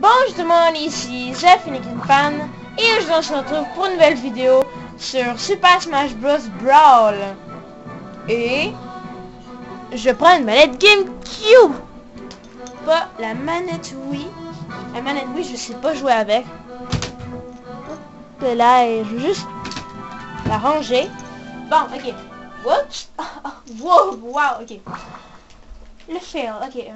Bonjour tout le monde, ici Zeph Fan et aujourd'hui on se retrouve pour une nouvelle vidéo sur Super Smash Bros Brawl. Et je prends une manette GameCube, pas la manette Wii. La manette Wii je sais pas jouer avec. Là et je veux juste la ranger. Bon, ok. Whoops. Wow, wow, ok. Le fail, ok.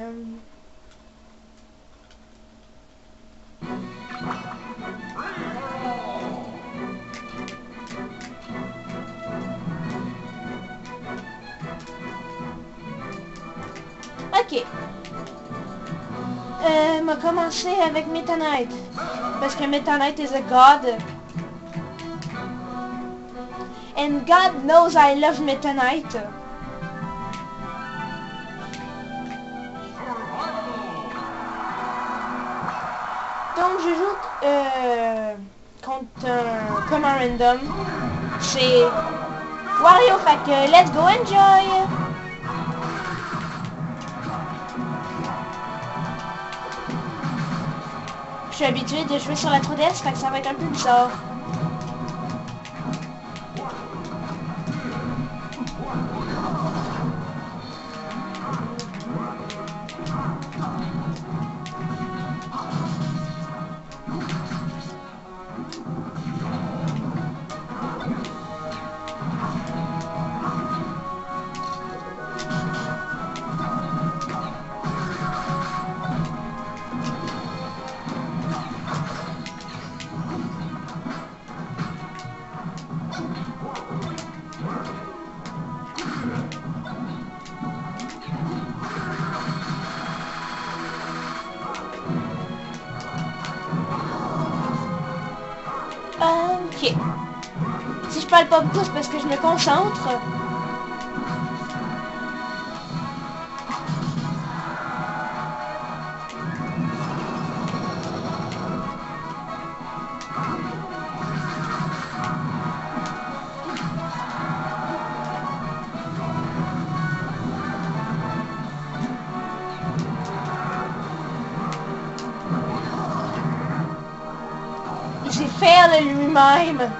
Ok. M'a commencé avec Meta Knight. Parce que Meta Knight is a god. And God knows I love Meta Knight. Donc je joue contre comme un random. C'est Wario, fait que let's go enjoy. Je suis habitué de jouer sur la 3DS, fait que ça va être un peu bizarre. Ok. Si je parle pas beaucoup, c'est parce que je me concentre. J'ai fait lui-même.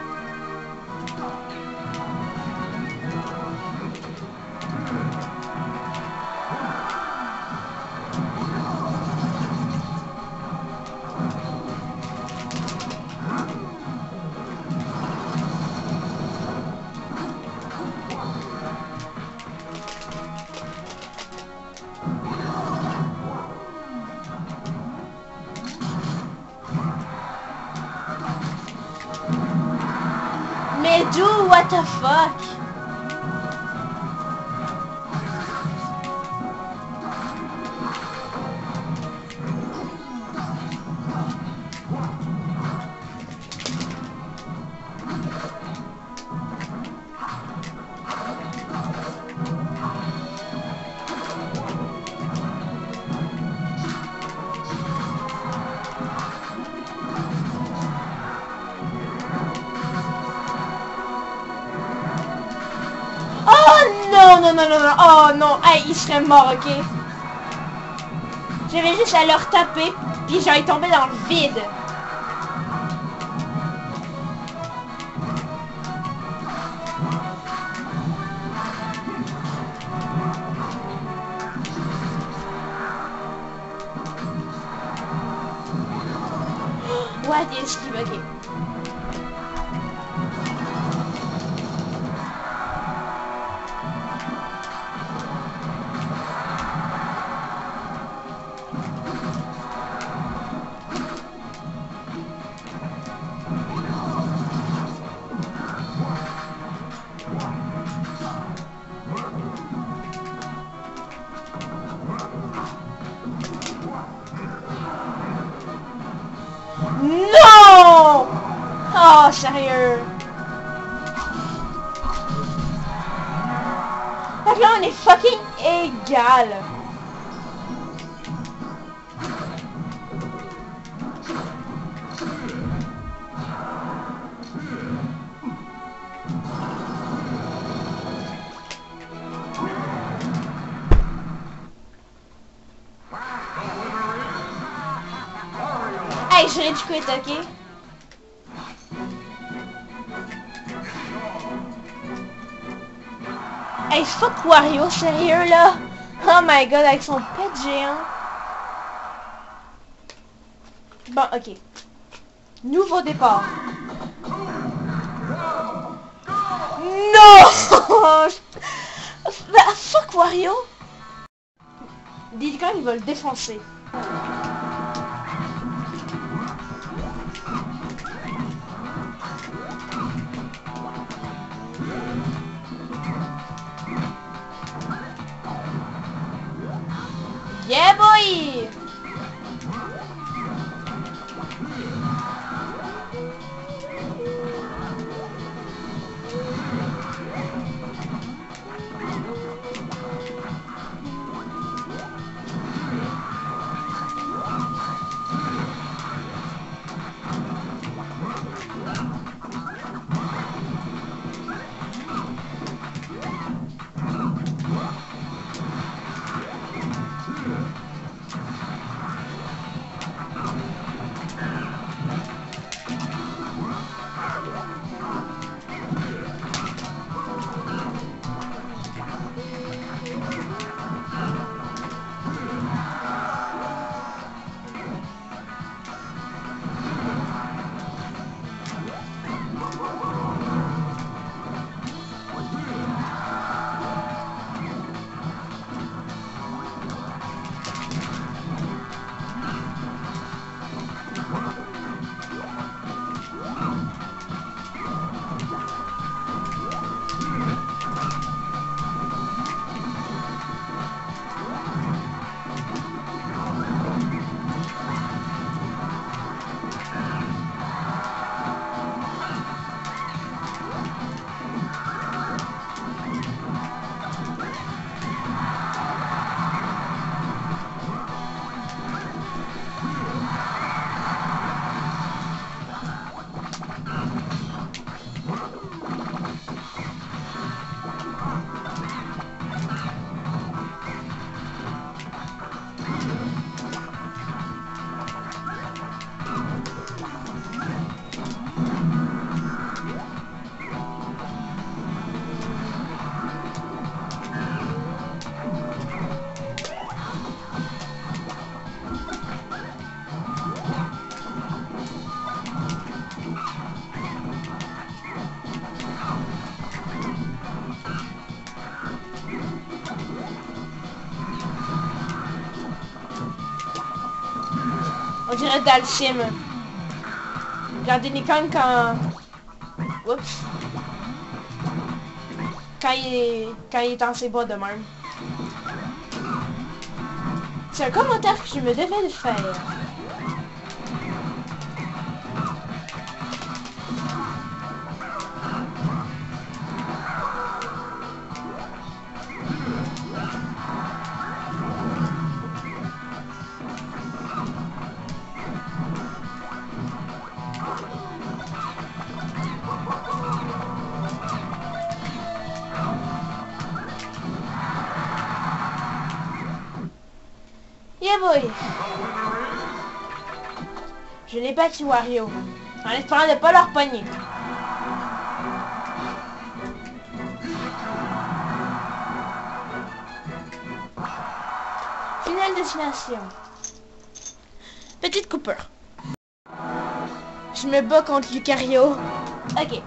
Mais dude, what the fuck? Non, non, non, non, non, oh non, hey, il serait mort, ok? J'avais juste à leur taper, puis j'allais tomber dans le vide. What is he, ok? Non! Oh, sérieux? Fait que là, on est fucking égal. Hey, je rage quit, ok? Hey, fuck Wario, sérieux là? Oh my god, avec son pet géant. Bon, ok. Nouveau départ. Non! Fuck Wario! Diddy Kong, il va le défoncer. Yeah boy! On dirait Dalsim. Regardez les Kong quand... Oups. Quand il est dans ses bras de même. C'est un commentaire que je me devais de faire. Yeah boy! Je l'ai battu Wario, en espérant de pas leur pogner. Finale destination. Petite coupure. Je me bats contre Lucario. Ok.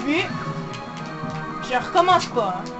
début. Je recommence pas. Hein.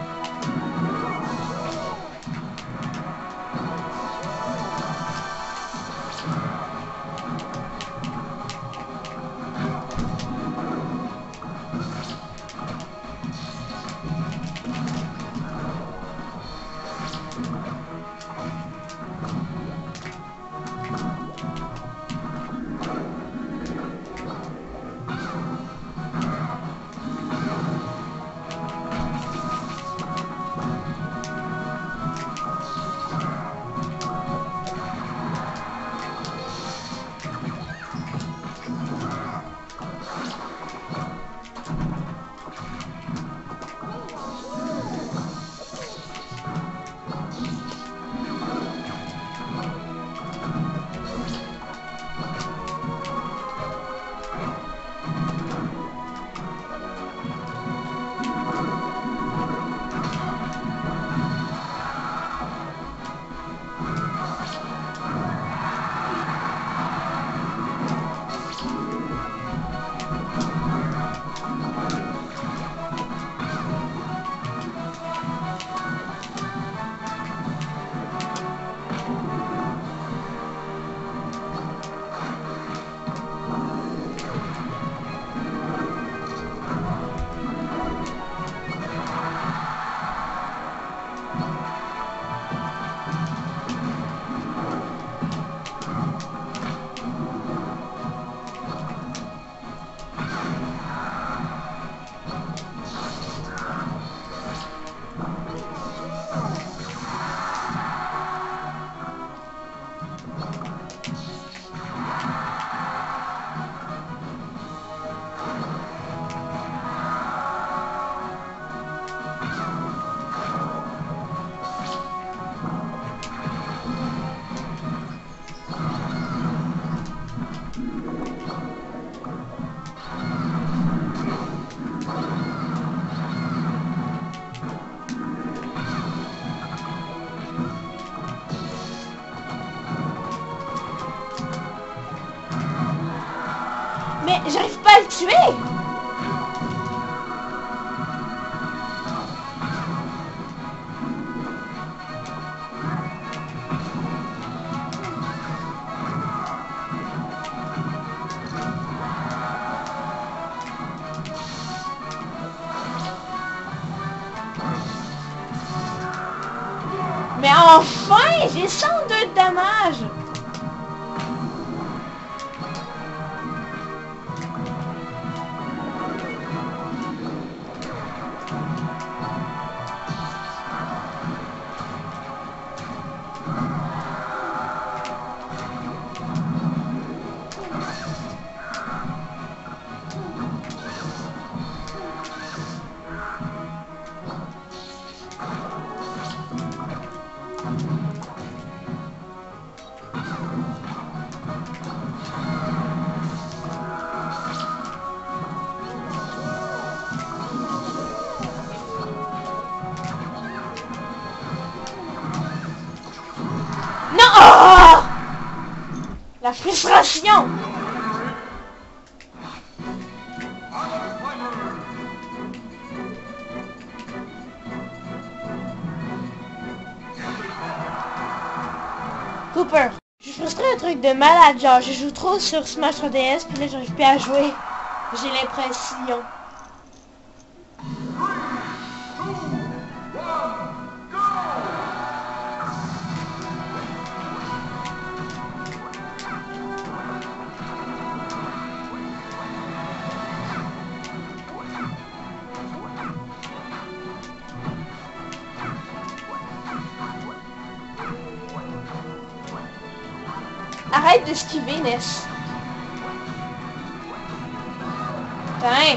Mais j'arrive pas à le tuer. Mais enfin, j'ai 102 de dommages. Oh, la frustration. Cooper, je suis frustré un truc de malade, genre je joue trop sur Smash 3DS puis là j'arrive plus à jouer. J'ai l'impression. Arrête d'esquiver, Ness. Putain.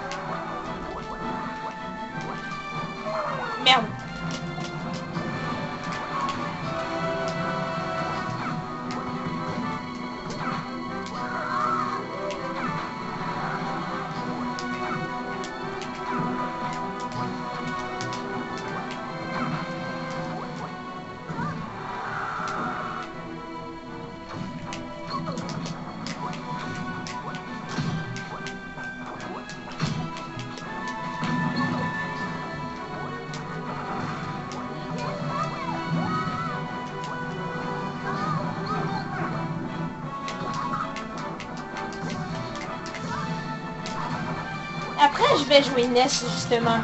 Merde. Après, je vais jouer NES, justement.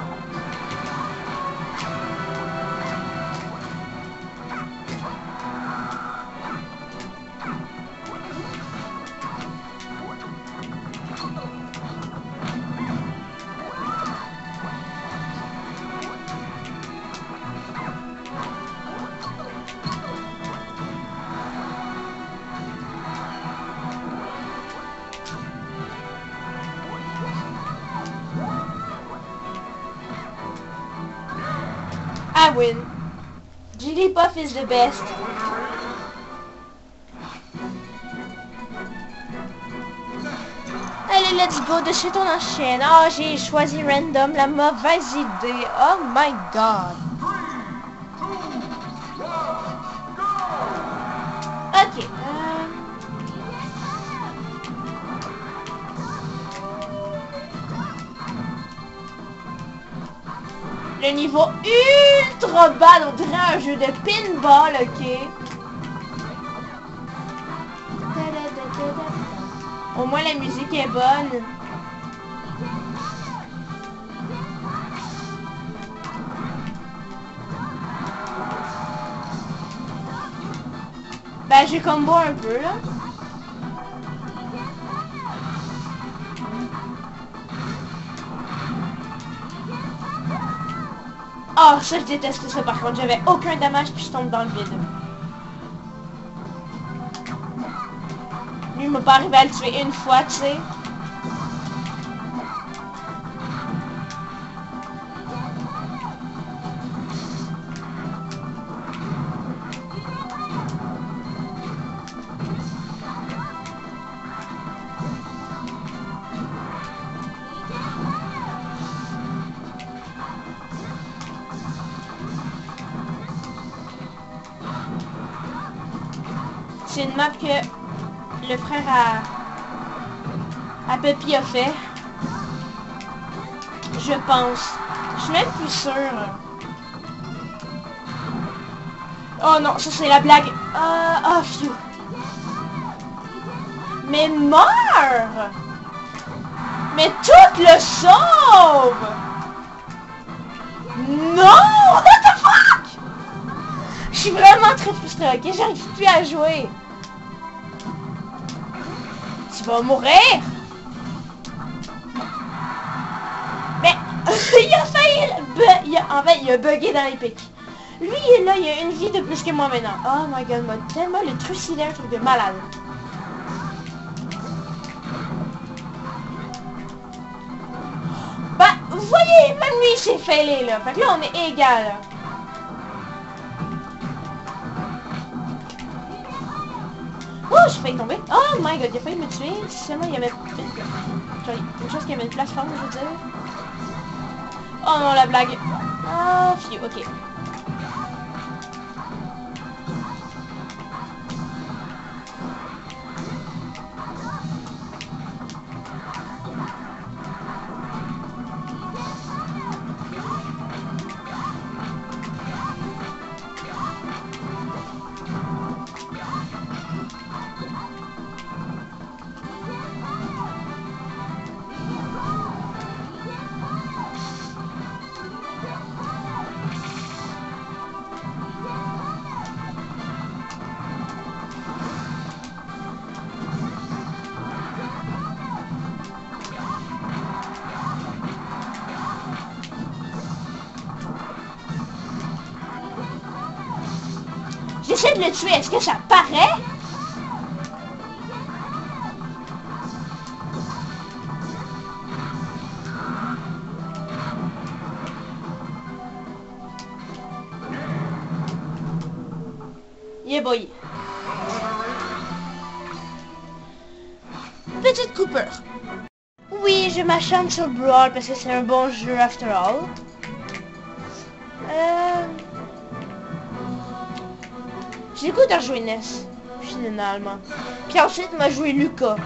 I win. Jigglypuff is the best. Allez, let's go. De suite, on enchaîne. Ah, j'ai choisi random, la mauvaise idée. Oh my god. Ok. Le niveau ultra bas, on dirait un jeu de pinball, ok? Au moins la musique est bonne. Ben j'ai combo un peu là. Oh, ça je déteste ça par contre, j'avais aucun damage puis je tombe dans le vide. Lui il m'a pas arrivé à le tuer une fois, tu sais. C'est une map que le frère à Peppy a fait. Je pense. Je suis même plus sûre. Oh non, ça c'est la blague. Oh, phew. Mais meurs! Mais tout le sauve! Non! What the fuck? Je suis vraiment très frustrée, ok? J'arrive plus à jouer. Tu vas mourir! Mais il a failli... En fait, il a bugué dans les pics. Lui, il est là, il a une vie de plus que moi maintenant. Oh my god, m'a tellement le trucidé, un truc de malade. Bah, vous voyez, même lui, il s'est failé, là. Fait que là, on est égal, là. Oh, j'ai failli tomber. Oh my god, il a failli me tuer. Si seulement il y avait une chose qui avait une plateforme, je veux dire. Oh non, la blague. Oh, phew, ok. J'essaie de le tuer, est-ce que ça paraît? Yeah boy. Petite Cooper. Oui, je m'acharne sur Brawl parce que c'est un bon jeu after all. J'ai le goût de rejouer NES, finalement. Puis ensuite, m'a joué Lucas.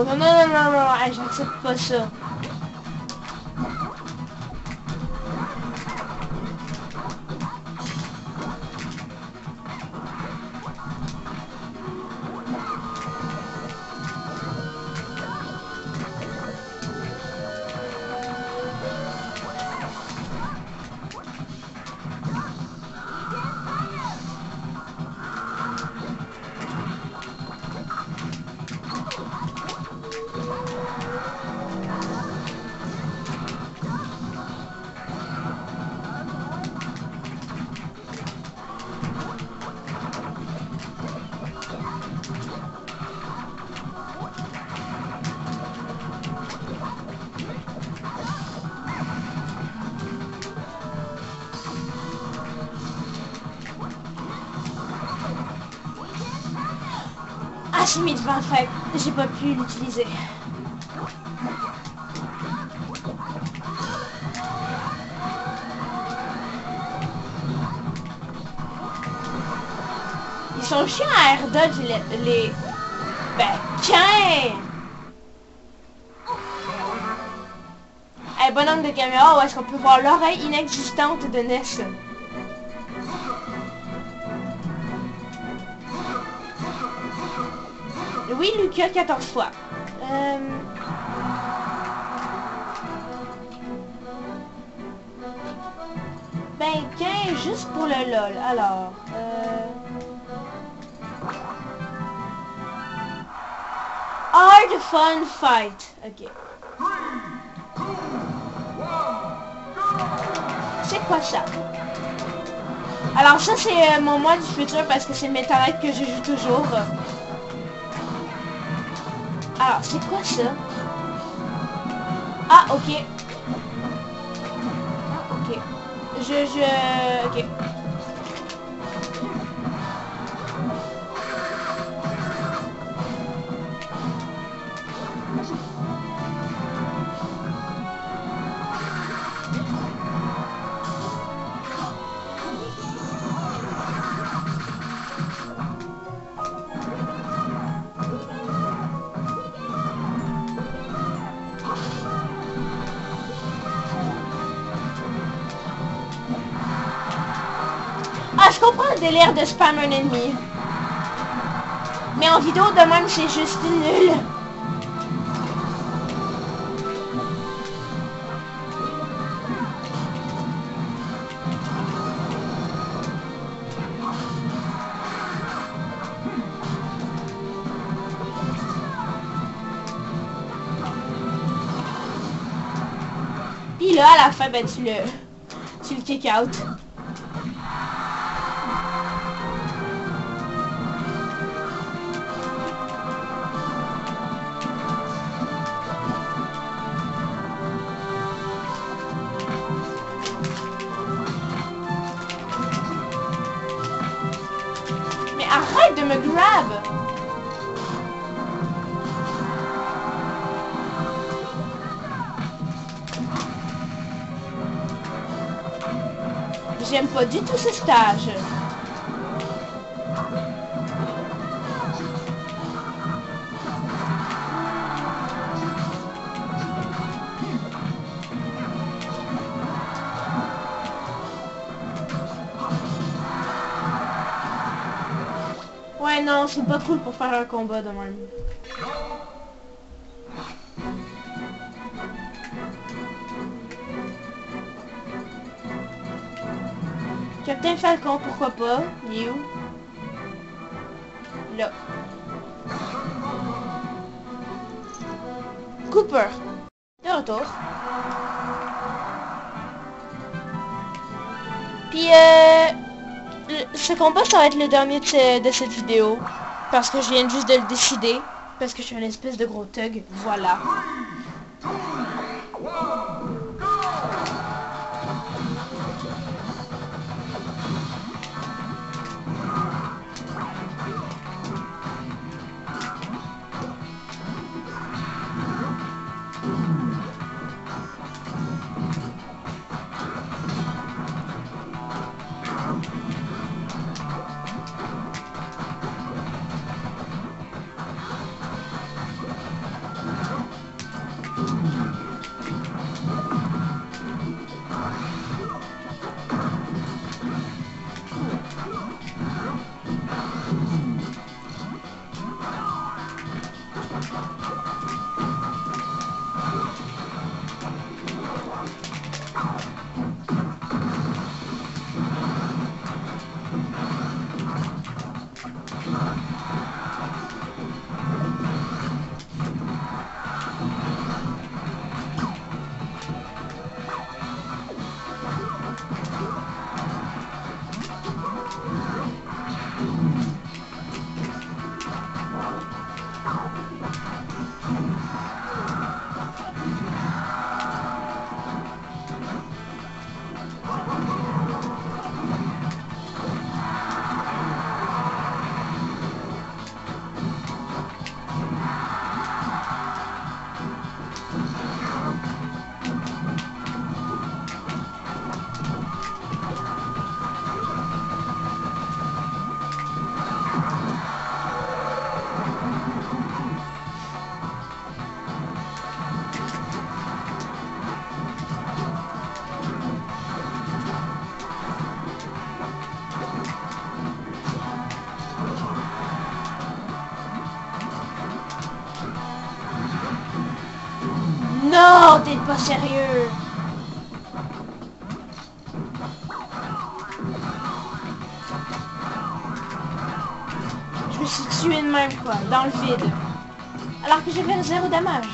non, non, non, non, non, non, hey, j'accepte pas ça. Ah, j'ai mis devant le fait, j'ai pas pu l'utiliser. Ils sont chiants à air dodge les... Ben, tiens! Hey, bonhomme de caméra, où est-ce qu'on peut voir l'oreille inexistante de Ness? Oui, Lucas, 14 fois. Ben, 15, juste pour le lol. Alors, Hard Fun Fight. Ok. C'est quoi ça? Alors ça, c'est mon moi du futur parce que c'est le Metal que je joue toujours. Alors, c'est quoi ça? Ah, ok. Ok. Ok. Ah, je comprends le délire de spam un ennemi. Mais en vidéo de même, c'est juste nul. Puis là, à la fin, ben, tu le kick out. Mais arrête de me grab! J'aime pas du tout ce stage. Ouais, non, c'est pas cool pour faire un combat de même. Captain Falcon, pourquoi pas? Il est où? Là. Cooper. De retour. Puis, ce combat, ça va être le dernier de cette vidéo. Parce que je viens juste de le décider. Parce que je suis un espèce de gros thug. Voilà. Non, t'es pas sérieux. Je me suis tué de même, quoi, dans le vide. Alors que j'ai fait 0 dommage.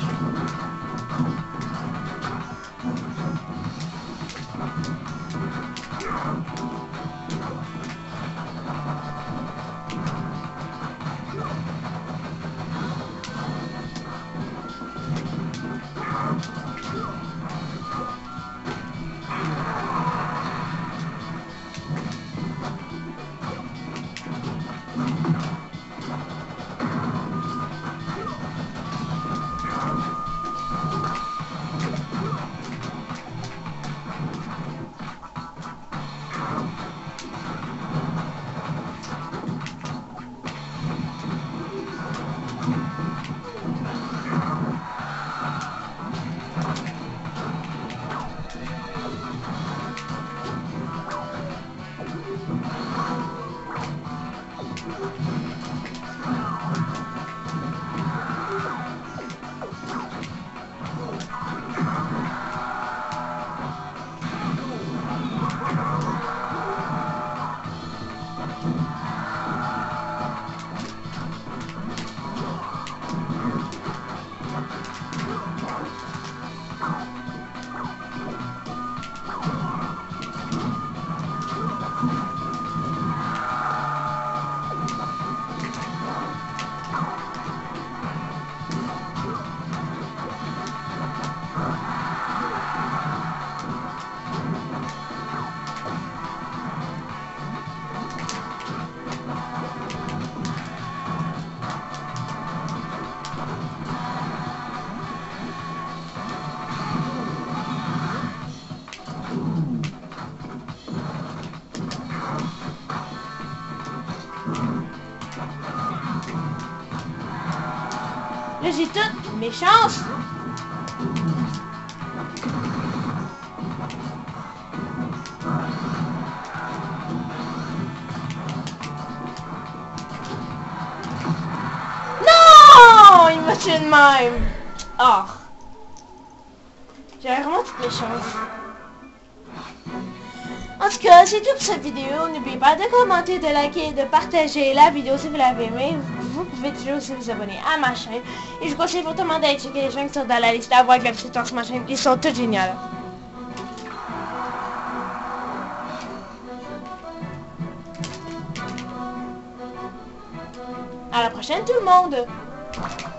Là, j'ai toutes mes chances. Non! Il m'a tué de même. Oh. J'avais vraiment toutes mes chances. En tout cas, c'est tout pour cette vidéo. N'oubliez pas de commenter, de liker, de partager la vidéo si vous l'avez aimée. Vous pouvez toujours aussi vous abonner à ma chaîne. Et je vous conseille fortement d'aller checker les gens qui sont dans la liste à voir avec la petite sur ma chaîne. Ils sont tous géniaux. À la prochaine tout le monde!